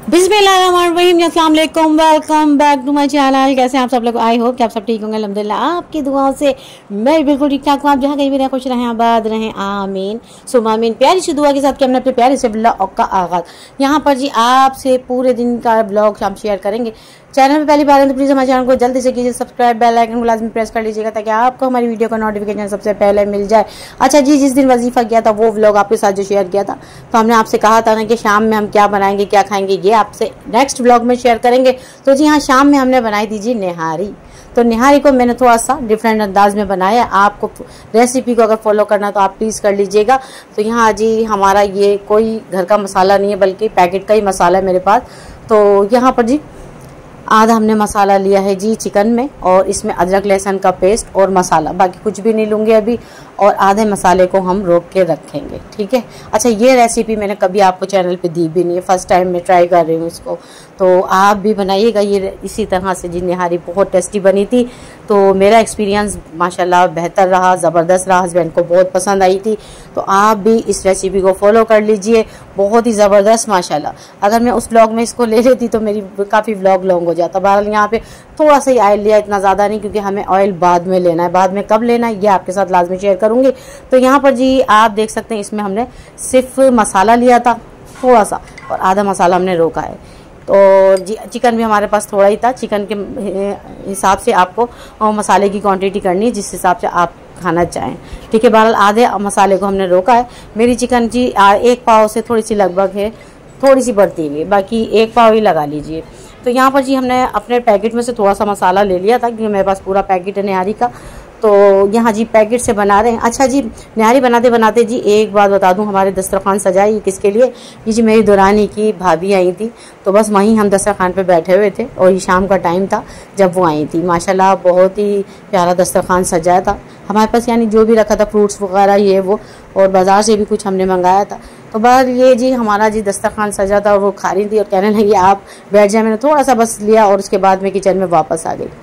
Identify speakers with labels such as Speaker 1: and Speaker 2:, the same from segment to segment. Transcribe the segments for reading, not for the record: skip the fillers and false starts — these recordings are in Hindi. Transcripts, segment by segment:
Speaker 1: बिस्मिल्लाहिर्रहमानिर्रहीम, अस्सलाम वालेकुम, welcome back to my channel. कैसे हैं आप सब लोग? आई होप कि आप सब ठीक होंगे। अल्हम्दुलिल्लाह आपकी दुआओं से मैं बिल्कुल ठीक ठाक हूँ। आप जहाँ कहीं भी रहें खुश रहें, आबाद रहें, आमीन सुम्मा आमीन। प्यारी सी दुआ के साथ कि हमने अपने प्यारे से ब्लॉग का आगाज़ यहाँ पर जी आपसे पूरे दिन का ब्लॉग हम शेयर करेंगे। चैनल में पहली बार है तो प्लीज़ हमारे चैनल को जल्दी से कीजिए सब्सक्राइब, बेल आइकन को लाजमी प्रेस कर लीजिएगा ताकि आपको हमारी वीडियो का नोटिफिकेशन सबसे पहले मिल जाए। अच्छा जी, जिस दिन वजीफ़ा किया था वो व्लॉग आपके साथ जो शेयर किया था, तो हमने आपसे कहा था ना कि शाम में हम क्या बनाएंगे क्या खाएंगे ये आपसे नेक्स्ट व्लॉग में शेयर करेंगे। तो जी हाँ, शाम में हमने बनाई थी जी निहारी। तो निहारी को मैंने थोड़ा सा डिफरेंट अंदाज में बनाया। आपको रेसिपी को अगर फॉलो करना तो आप प्लीज़ कर लीजिएगा। तो यहाँ जी हमारा ये कोई घर का मसाला नहीं है बल्कि पैकेट का ही मसाला है मेरे पास। तो यहाँ पर जी आधा हमने मसाला लिया है जी चिकन में, और इसमें अदरक लहसुन का पेस्ट और मसाला, बाकी कुछ भी नहीं लूँगी अभी। और आधे मसाले को हम रोक के रखेंगे, ठीक है। अच्छा, ये रेसिपी मैंने कभी आपको चैनल पे दी भी नहीं है, फर्स्ट टाइम मैं ट्राई कर रही हूँ इसको। तो आप भी बनाइएगा ये इसी तरह से जी। निहारी बहुत टेस्टी बनी थी। तो मेरा एक्सपीरियंस माशाल्लाह बेहतर रहा, ज़बरदस्त रहा, हस्बैंड को बहुत पसंद आई थी। तो आप भी इस रेसिपी को फॉलो कर लीजिए, बहुत ही ज़बरदस्त माशाल्लाह। अगर मैं उस व्लॉग में इसको ले लेती तो मेरी काफ़ी व्लॉग लॉन्ग हो जाता। बहरहाल यहाँ पे थोड़ा सा ही ऑयल लिया, इतना ज़्यादा नहीं, क्योंकि हमें ऑयल बाद में लेना है। बाद में कब लेना है ये आपके साथ लाजमी शेयर करूँगी। तो यहाँ पर जी आप देख सकते हैं इसमें हमने सिर्फ मसाला लिया था थोड़ा सा, और आधा मसाला हमने रोका है। तो जी चिकन भी हमारे पास थोड़ा ही था। चिकन के हिसाब से आपको मसाले की क्वांटिटी करनी है जिस हिसाब से आप खाना चाहें, ठीक है। बहरहाल आधे मसाले को हमने रोका है। मेरी चिकन जी एक पाव से थोड़ी सी लगभग है, थोड़ी सी बढ़ती हुई, बाकी एक पाव ही लगा लीजिए। तो यहाँ पर जी हमने अपने पैकेट में से थोड़ा सा मसाला ले लिया था, क्योंकि मेरे पास पूरा पैकेट है निहारी का। तो यहाँ जी पैकेट से बना रहे हैं। अच्छा जी, निहारी बनाते बनाते जी एक बात बता दूं, हमारे दस्तरखान सजाई किसके लिए? ये जी मेरी दुरानी की भाभी आई थी। तो बस वहीं हम दस्तरखान पे बैठे हुए थे, और ये शाम का टाइम था जब वो आई थी। माशाल्लाह बहुत ही प्यारा दस्तरखान सजाया था हमारे पास, यानी जो भी रखा था फ्रूट्स वगैरह ये वो, और बाज़ार से भी कुछ हमने मंगाया था। तो बस ये जी हमारा जी दस्तरखान सजा था, और वो खा रही थी और कहने लगी आप बैठ जाए। मैंने थोड़ा सा बस लिया और उसके बाद में किचन में वापस आ गई।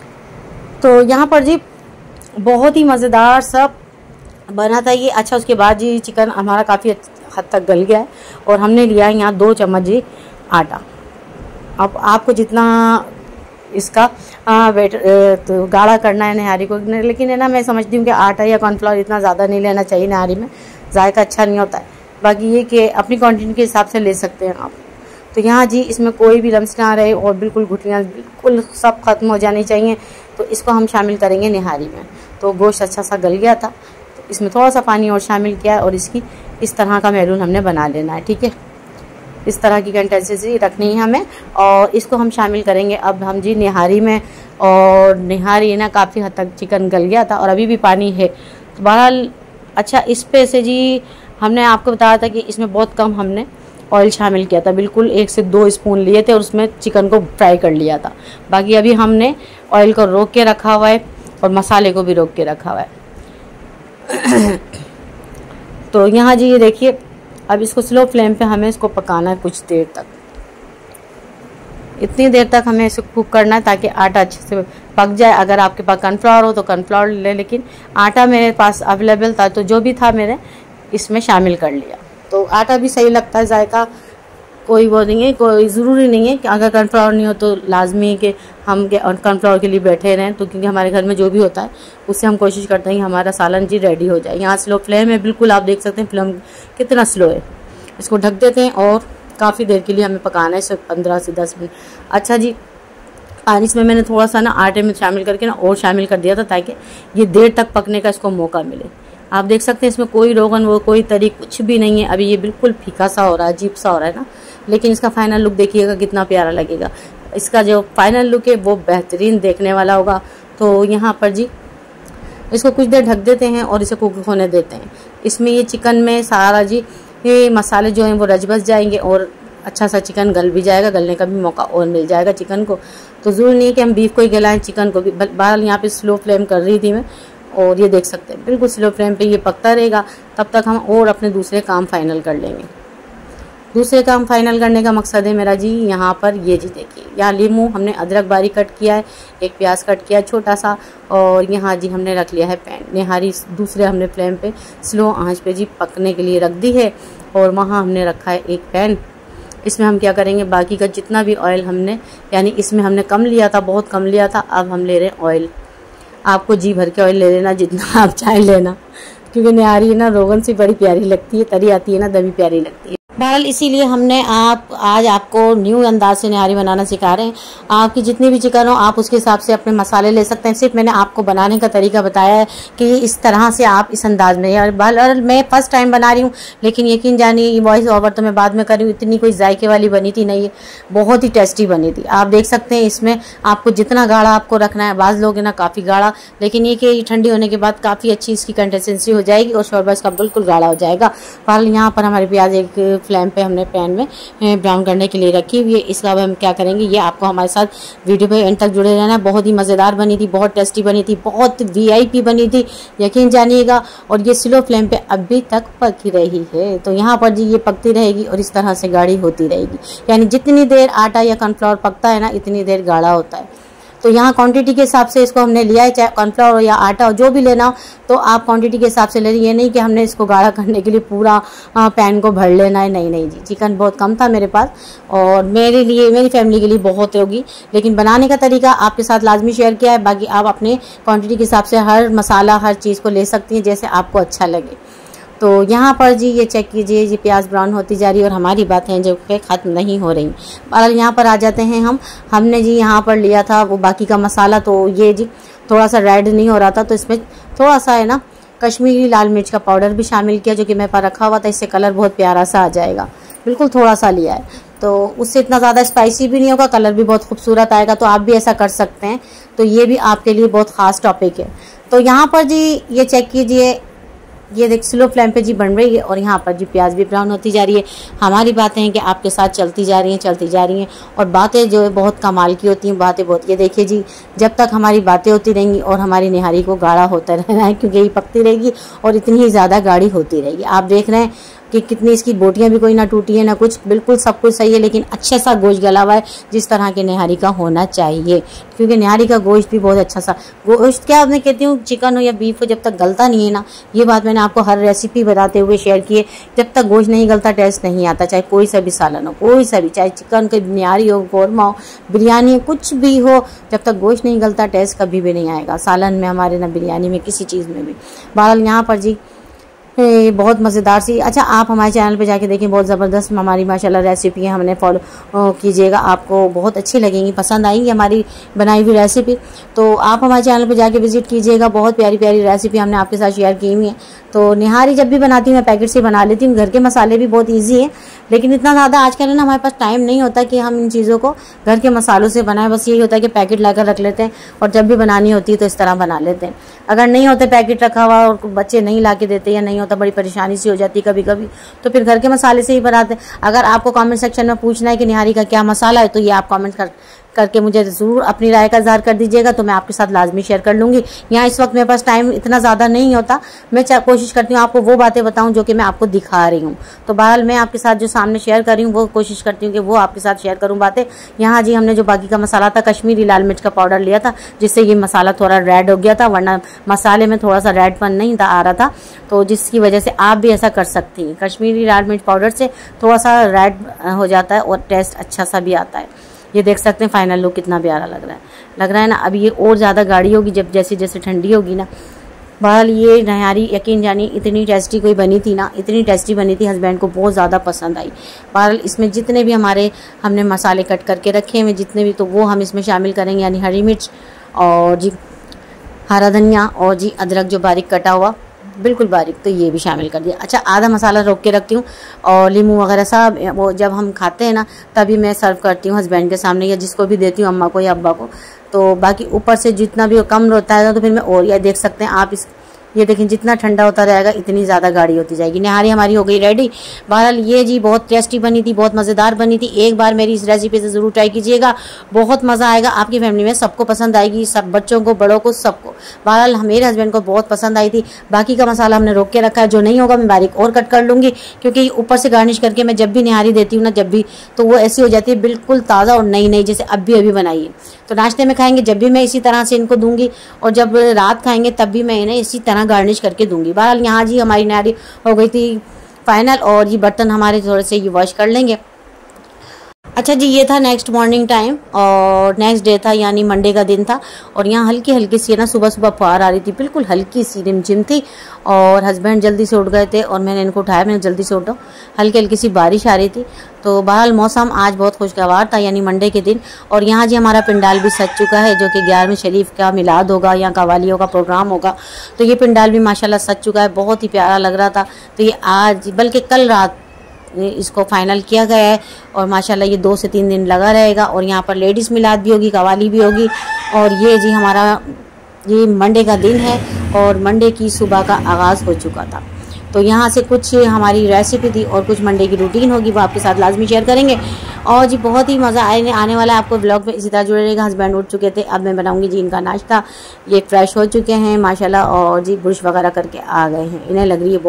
Speaker 1: तो यहाँ पर जी बहुत ही मज़ेदार सब बना था ये। अच्छा, उसके बाद जी चिकन हमारा काफ़ी हद तक गल गया है, और हमने लिया है यहाँ 2 चम्मच जी आटा। अब आपको जितना इसका तो गाढ़ा करना है निहारी को, लेकिन है ना, मैं समझती हूँ कि आटा या कॉर्नफ्लावर इतना ज़्यादा नहीं लेना चाहिए निहारी में, जायका अच्छा नहीं होता है। बाकी ये कि अपनी क्वांटिटी के हिसाब से ले सकते हैं आप। तो यहाँ जी इसमें कोई भी लम्स ना रहे, और बिल्कुल घुटनियाँ बिल्कुल सब ख़त्म हो जानी चाहिए। तो इसको हम शामिल करेंगे निहारी में। तो गोश्त अच्छा सा गल गया था, तो इसमें थोड़ा सा पानी और शामिल किया है, और इसकी इस तरह का मैरून हमने बना लेना है, ठीक है। इस तरह की कंसिस्टेंसी रखनी है हमें, और इसको हम शामिल करेंगे अब हम जी निहारी में। और निहारी ना काफ़ी हद तक चिकन गल गया था, और अभी भी पानी है। तो बहरहाल अच्छा, इस पे से जी हमने आपको बताया था कि इसमें बहुत कम हमने ऑयल शामिल किया था, बिल्कुल 1 से 2 स्पून लिए थे और उसमें चिकन को फ्राई कर लिया था। बाकी अभी हमने ऑयल को रोक के रखा हुआ है, और मसाले को भी रोक के रखा हुआ है। तो यहाँ जी ये देखिए, अब इसको स्लो फ्लेम पे हमें इसको पकाना है कुछ देर तक। इतनी देर तक हमें इसे कुक करना है ताकि आटा अच्छे से पक जाए। अगर आपके पास कॉर्नफ्लावर हो तो कॉर्नफ्लावर ले, लेकिन आटा मेरे पास अवेलेबल था, तो जो भी था मैंने इसमें शामिल कर लिया। तो आटा भी सही लगता है, जायका कोई वो नहीं है, कोई ज़रूरी नहीं है कि अगर कॉर्नफ्लावर नहीं हो तो लाजमी कि हम कॉर्नफ्लावर के लिए बैठे रहें। तो क्योंकि हमारे घर में जो भी होता है उससे हम कोशिश करते हैं कि हमारा सालन जी रेडी हो जाए। यहाँ स्लो फ्लेम है, बिल्कुल आप देख सकते हैं फ्लेम कितना स्लो है। इसको ढक देते हैं और काफ़ी देर के लिए हमें पकाना है, सिर्फ 15 से 10 मिनट। अच्छा जी, पानी इसमें मैंने थोड़ा सा ना आटे में शामिल करके ना और शामिल कर दिया था ताकि ये देर तक पकने का इसको मौका मिले। आप देख सकते हैं इसमें कोई रोगन वो कोई तरी कुछ भी नहीं है। अभी ये बिल्कुल फीका सा हो रहा है, अजीब सा हो रहा है ना, लेकिन इसका फाइनल लुक देखिएगा कितना प्यारा लगेगा। इसका जो फाइनल लुक है वो बेहतरीन देखने वाला होगा। तो यहाँ पर जी इसको कुछ देर ढक देते हैं और इसे कुक होने देते हैं। इसमें ये चिकन में सारा जी ये मसाले जो हैं वो रच बस जाएंगे, और अच्छा सा चिकन गल भी जाएगा, गलने का भी मौका और मिल जाएगा चिकन को। तो ज़रूरी नहीं है कि हम बीफ को ही गलाएं, चिकन को भी। बहरहाल यहाँ पे स्लो फ्लेम कर रही थी मैं, और ये देख सकते हैं बिल्कुल स्लो फ्लेम पे ये पकता रहेगा। तब तक हम और अपने दूसरे काम फाइनल कर लेंगे। दूसरे काम फाइनल करने का मकसद है मेरा जी यहाँ पर, ये जी देखिए, यहाँ लीमू हमने अदरक बारीक कट किया है, एक प्याज कट किया है छोटा सा, और यहाँ जी हमने रख लिया है पैन। निहारी दूसरे हमने फ्लेम पे स्लो आंच पे जी पकने के लिए रख दी है, और वहाँ हमने रखा है एक पैन। इसमें हम क्या करेंगे, बाकी का जितना भी ऑयल हमने, यानी इसमें हमने कम लिया था, बहुत कम लिया था, अब हम ले रहे हैं ऑयल। आपको जी भर के ऑयल ले लेना, जितना आप चाहे लेना, क्योंकि निहारी ना रोगन से बड़ी प्यारी लगती है, तरी आती है ना दबी प्यारी लगती है। बहरहाल इसीलिए हमने आज आपको न्यू अंदाज से निहारी बनाना सिखा रहे हैं। आपकी जितनी भी चिकन हो आप उसके हिसाब से अपने मसाले ले सकते हैं। सिर्फ मैंने आपको बनाने का तरीका बताया है कि इस तरह से आप इस अंदाज में। और बहरहाल मैं फर्स्ट टाइम बना रही हूँ, लेकिन यकीन जानिए वॉइस ओवर तो मैं बाद में कर रही हूँ, इतनी कोई जायके वाली बनी थी नहीं है, बहुत ही टेस्टी बनी थी। आप देख सकते हैं इसमें आपको जितना गाढ़ा आपको रखना है, बाज़ लोग ना काफ़ी गाढ़ा, लेकिन ये कि ठंडी होने के बाद काफ़ी अच्छी इसकी कंसिस्टेंसी हो जाएगी और शोरबा इसका बिल्कुल गाढ़ा हो जाएगा। बहरहाल यहाँ पर हमारे प्याज एक फ्लेम पे हमने पैन में ब्राउन करने के लिए रखी हुई है। इसके बाद हम क्या करेंगे, ये आपको हमारे साथ वीडियो पे एंड तक जुड़े रहना। बहुत ही मज़ेदार बनी थी, बहुत टेस्टी बनी थी, बहुत VIP बनी थी, यकीन जानिएगा। और ये स्लो फ्लेम पे अभी तक पकी रही है, तो यहाँ पर जी ये पकती रहेगी और इस तरह से गाढ़ी होती रहेगी। यानी जितनी देर आटा या कॉर्नफ्लावर पकता है ना, इतनी देर गाढ़ा होता है। तो यहाँ क्वांटिटी के हिसाब से इसको हमने लिया है, चाहे कॉर्नफ्लावर हो या आटा हो, जो भी लेना हो तो आप क्वांटिटी के हिसाब से ले रही। ये नहीं कि हमने इसको गाढ़ा करने के लिए पूरा पैन को भर लेना है, नहीं जी। चिकन बहुत कम था मेरे पास और मेरे लिए, मेरी फैमिली के लिए बहुत होगी, लेकिन बनाने का तरीका आपके साथ लाजमी शेयर किया है। बाकी आप अपने क्वान्टिटी के हिसाब से हर मसाला, हर चीज़ को ले सकती हैं जैसे आपको अच्छा लगे। तो यहाँ पर जी ये चेक कीजिए, ये प्याज ब्राउन होती जा रही है और हमारी बातें जो कि ख़त्म नहीं हो रही। और यहाँ पर आ जाते हैं हमने जी यहाँ पर लिया था वो बाकी का मसाला, तो ये जी थोड़ा सा रेड नहीं हो रहा था, तो इसमें थोड़ा सा है ना कश्मीरी लाल मिर्च का पाउडर भी शामिल किया, जो कि मेरे पास रखा हुआ था। इससे कलर बहुत प्यारा सा आ जाएगा, बिल्कुल थोड़ा सा लिया है, तो उससे इतना ज़्यादा स्पाइसी भी नहीं होगा, कलर भी बहुत खूबसूरत आएगा। तो आप भी ऐसा कर सकते हैं, तो ये भी आपके लिए बहुत ख़ास टॉपिक है। तो यहाँ पर जी ये चेक कीजिए, ये देख स्लो फ्लेम पे जी बन रही है और यहाँ पर जी प्याज भी ब्राउन होती जा रही है। हमारी बातें हैं कि आपके साथ चलती जा रही हैं और बातें जो है बहुत कमाल की होती हैं, बातें बहुत। ये देखिए जी, जब तक हमारी बातें होती रहेंगी और हमारी निहारी को गाढ़ा होता रहना है, क्योंकि ये पकती रहेगी और इतनी ही ज़्यादा गाढ़ी होती रहेगी। आप देख रहे हैं कि कितनी इसकी बोटियां भी कोई ना टूटी है ना कुछ, बिल्कुल सब कुछ सही है, लेकिन अच्छा सा गोश्त गला हुआ है जिस तरह के निहारी का होना चाहिए। क्योंकि निहारी का गोश्त भी बहुत अच्छा सा गोश्त, क्या मैं कहती हूँ, चिकन हो या बीफ हो, जब तक गलता नहीं है ना, ये बात मैंने आपको हर रेसिपी बताते हुए शेयर की है, जब तक गोश्त नहीं गलता टेस्ट नहीं आता। चाहे कोई सा भी सालन हो, कोई सा भी, चाहे चिकन की निहारी हो, कौरमा हो, बिरयानी हो, कुछ भी हो, जब तक गोश्त नहीं गलता टेस्ट कभी भी नहीं आएगा, सालन में हमारे ना बिरयानी में, किसी चीज़ में भी। बहरहाल यहाँ पर जी बहुत मज़ेदार सी। अच्छा, आप हमारे चैनल पे जाके देखें, बहुत ज़बरदस्त हमारी माशाल्लाह रेसिपी है, हमने फॉलो कीजिएगा, आपको बहुत अच्छी लगेंगी, पसंद आएंगी हमारी बनाई हुई रेसिपी। तो आप हमारे चैनल पे जाके विजिट कीजिएगा, बहुत प्यारी प्यारी रेसिपी हमने आपके साथ शेयर की हुई है। तो निहारी जब भी बनाती हूँ मैं पैकेट से बना लेती हूँ, घर के मसाले भी बहुत ईजी है, लेकिन इतना ज़्यादा आजकल ना हमारे पास टाइम नहीं होता कि हम इन चीज़ों को घर के मसालों से बनाएं। बस यही होता है कि पैकेट लाकर रख लेते हैं और जब भी बनानी होती है तो इस तरह बना लेते हैं। अगर नहीं होते पैकेट रखा हुआ और बच्चे नहीं ला के देते या नहीं होता, बड़ी परेशानी सी हो जाती है कभी कभी, तो फिर घर के मसाले से ही बनाते हैं। अगर आपको कमेंट सेक्शन में पूछना है कि निहारी का क्या मसाला है, तो ये आप कमेंट करके मुझे ज़रूर अपनी राय का इज़हार कर दीजिएगा, तो मैं आपके साथ लाजमी शेयर कर लूँगी। यहाँ इस वक्त मेरे पास टाइम इतना ज़्यादा नहीं होता, मैं कोशिश करती हूँ आपको वो बातें बताऊँ जो कि मैं आपको दिखा रही हूँ। तो बहरहाल मैं आपके साथ जो सामने शेयर कर रही हूँ वो कोशिश करती हूँ कि वो आपके साथ शेयर करूँ बातें। यहाँ जी हमने जो बाकी का मसाला था, कश्मीरी लाल मिर्च का पाउडर लिया था, जिससे ये मसाला थोड़ा रेड हो गया था, वरना मसाले में थोड़ा सा रेडपन नहीं था आ रहा था, तो जिसकी वजह से आप भी ऐसा कर सकती हैं। कश्मीरी लाल मिर्च पाउडर से थोड़ा सा रेड हो जाता है और टेस्ट अच्छा सा भी आता है। ये देख सकते हैं फाइनल लुक कितना प्यारा लग रहा है ना। अब ये और ज़्यादा गाढ़ी होगी जब जैसे जैसे ठंडी होगी ना। बहरहाल ये निहारी यकीन जानिए इतनी टेस्टी कोई बनी थी ना, इतनी टेस्टी बनी थी, हस्बैंड को बहुत ज़्यादा पसंद आई। बहरहाल इसमें जितने भी हमने मसाले कट करके रखे हुए जितने भी, तो वो हम इसमें शामिल करेंगे, यानी हरी मिर्च और जी हरा धनिया और जी अदरक जो बारीक कटा हुआ, बिल्कुल बारीक, तो ये भी शामिल कर दिया। अच्छा, आधा मसाला रोक के रखती हूँ और नींबू वगैरह सब वो जब हम खाते हैं ना तभी मैं सर्व करती हूँ हस्बैंड के सामने या जिसको भी देती हूँ, अम्मा को या अब्बा को। तो बाकी ऊपर से जितना भी कम होता है तो फिर मैं, और ये देख सकते हैं आप, ये देखें जितना ठंडा होता रहेगा इतनी ज़्यादा गाढ़ी होती जाएगी। निहारी हमारी हो गई रेडी। बहरहाल ये जी बहुत टेस्टी बनी थी, बहुत मज़ेदार बनी थी। एक बार मेरी इस रेसिपी से ज़रूर ट्राई कीजिएगा, बहुत मज़ा आएगा, आपकी फैमिली में सबको पसंद आएगी, सब बच्चों को, बड़ों को, सबको। बहरहाल मेरे हस्बैंड को बहुत पसंद आई थी। बाकी का मसाला हमने रोक के रखा है, जो नहीं होगा मैं बारीक और कट कर लूँगी, क्योंकि ऊपर से गार्निश करके मैं जब भी निहारी देती हूँ ना, जब भी, तो वो ऐसी हो जाती है बिल्कुल ताज़ा और नई नई, जैसे अभी बनाई है। तो नाश्ते में खाएंगे जब भी मैं इसी तरह से इनको दूंगी, और जब रात खाएंगे तब भी मैं इन्हें इसी तरह गार्निश करके दूंगी। बहरहाल यहाँ जी हमारी निहारी हो गई थी फाइनल, और ये बर्तन हमारे थोड़े से ये वॉश कर लेंगे। अच्छा जी, ये था नेक्स्ट मॉर्निंग टाइम और नेक्स्ट डे था, यानी मंडे का दिन था। और यहाँ हल्की हल्की सी ना सुबह सुबह फुहार आ रही थी, बिल्कुल हल्की सी रिमझिम थी। और हस्बैंड जल्दी से उठ गए थे और मैंने इनको उठाया, मैंने जल्दी से उठा। हल्की हल्की सी बारिश आ रही थी। तो बहरहाल मौसम आज बहुत खुशगवार था, यानी मंडे के दिन। और यहाँ जी हमारा पंडाल भी सज चुका है, जो कि 11वें शरीफ का मिलाद होगा या कवालियों का प्रोग्राम होगा। तो ये पंडाल भी माशाल्लाह सज चुका है, बहुत ही प्यारा लग रहा था। तो ये आज बल्कि कल रात इसको फाइनल किया गया है और माशाल्लाह ये 2 से 3 दिन लगा रहेगा। और यहाँ पर लेडीज़ मिलाद भी होगी, कवाली भी होगी। और ये जी हमारा ये मंडे का दिन है और मंडे की सुबह का आगाज़ हो चुका था। तो यहाँ से कुछ हमारी रेसिपी थी और कुछ मंडे की रूटीन होगी, वो आपके साथ लाजमी शेयर करेंगे। और जी बहुत ही मज़ा आने वाला है आपको ब्लॉग में, इसी तरह जुड़े रहेगा। हस्बैंड उठ चुके थे, अब मैं बनाऊंगी जी इनका नाश्ता। ये फ्रेश हो चुके हैं माशाल्लाह और जी ब्रश वगैरह करके आ गए हैं। इन्हें लग रही है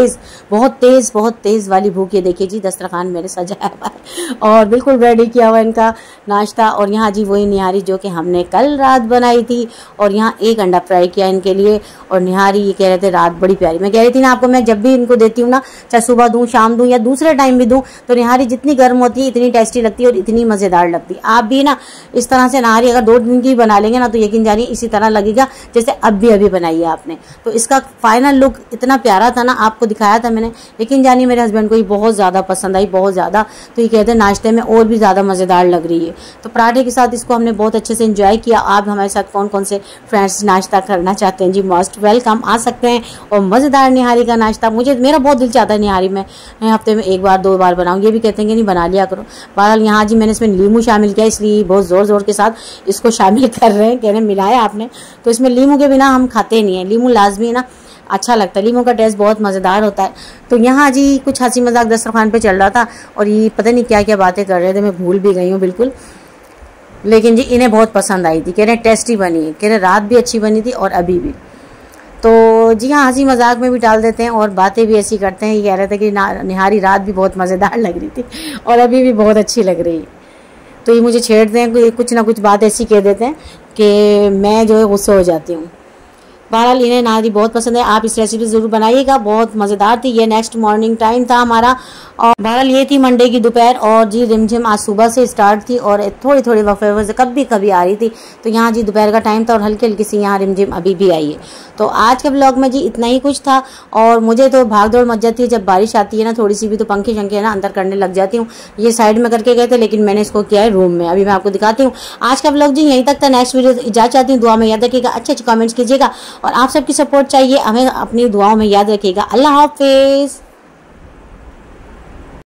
Speaker 1: बहुत तेज़ वाली भूख। ये देखिए जी दस्तरखान मैंने सजाया हुआ है और बिल्कुल रेडी किया हुआ इनका नाश्ता। और यहाँ जी वही निहारी जो कि हमने कल रात बनाई थी। और यहाँ एक अंडा फ्राई किया इनके लिए। और निहारी ये कह रहे थे रात बड़ी प्यारी, मैं कह रही थी ना आपको, मैं जब भी इनको देती हूँ ना, चाहे सुबह दूँ, शाम दूँ या दूसरे टाइम भी दूँ, तो निहारी जितनी गर्म होती है इतनी टेस्टी लगती है और इतनी मज़ेदार लगती है। आप भी ना इस तरह से निहारी अगर 2 दिन की बना लेंगे ना, तो यकीन जानिए इसी तरह लगेगा जैसे अभी बनाई है आपने। तो इसका फाइनल लुक इतना प्यारा था ना, आपको दिखाया था मैंने। यकीन जानिए मेरे हस्बैंड को ये बहुत ज़्यादा पसंद आई, बहुत ज़्यादा। तो ये कहते हैं नाश्ते में और भी ज़्यादा मज़ेदार लग रही है। तो पराठे के साथ इसको हमने बहुत अच्छे से एंजॉय किया। आप हमारे साथ कौन कौन से फ्रेंड्स नाश्ता करना चाहते हैं जी, मोस्ट वेलकम, आ सकते हैं। और मज़ेदार निहारी का नाश्ता मेरा बहुत दिल चाहता है निहारी में हफ्ते में 1 बार 2 बार बनाऊँ। ये भी कहते हैं कि नहीं बना लिया करो। बहरहाल यहाँ जी मैंने इसमें लीमू शामिल किया, इसलिए बहुत ज़ोर के साथ इसको शामिल कर रहे हैं। कहने मिलाया आपने, तो इसमें लीमू के बिना हम खाते नहीं हैं। लीमू लाजमी है ना, अच्छा लगता है, लीमू का टेस्ट बहुत मज़ेदार होता है। तो यहाँ जी कुछ हंसी मजाक दस्तरखान पे चल रहा था और ये पता नहीं क्या क्या बातें कर रहे थे, मैं भूल भी गई हूँ बिल्कुल। लेकिन जी इन्हें बहुत पसंद आई थी, कह रहे टेस्टी बनी है, कह रहे रात भी अच्छी बनी थी और अभी भी। तो जी हाँ, हंसी मजाक में भी डाल देते हैं और बातें भी ऐसी करते हैं। ये कह रहे थे कि निहारी रात भी बहुत मज़ेदार लग रही थी और अभी भी बहुत अच्छी लग रही है। तो ये मुझे छेड़ते हैं, कुछ ना कुछ बात ऐसी कह देते हैं कि मैं जो है गुस्से हो जाती हूँ। बहरहाल इन्हें निहारी बहुत पसंद है, आप इस रेसिपी ज़रूर बनाइएगा, बहुत मज़ेदार थी। ये नेक्स्ट मॉर्निंग टाइम था हमारा। और बहरहाल ये थी मंडे की दोपहर और जी रिमझिम आज सुबह से स्टार्ट थी और थोड़ी थोड़ी वक्फे से कभी आ रही थी। तो यहाँ जी दोपहर का टाइम था और हल्की हल्की सी यहाँ रिमझिम अभी भी आई है। तो आज के ब्लॉग में जी इतना ही कुछ था। और मुझे तो भाग दौड़ मच जाती है जब बारिश आती है ना, थोड़ी सी भी, तो पंखे शंखे ना अंदर करने लग जाती हूँ। ये साइड में करके गए थे लेकिन मैंने इसको किया है रूम में, अभी मैं आपको दिखाती हूँ। आज का ब्लॉग जी यहीं तक था। नेक्स्ट वीडियो इजाज़त चाहती हूँ, दुआ में याद रखिएगा, अच्छे कमेंट्स कीजिएगा और आप सबकी सपोर्ट चाहिए हमें, अपनी दुआओं में याद रखिएगा। अल्लाह हाफिज़।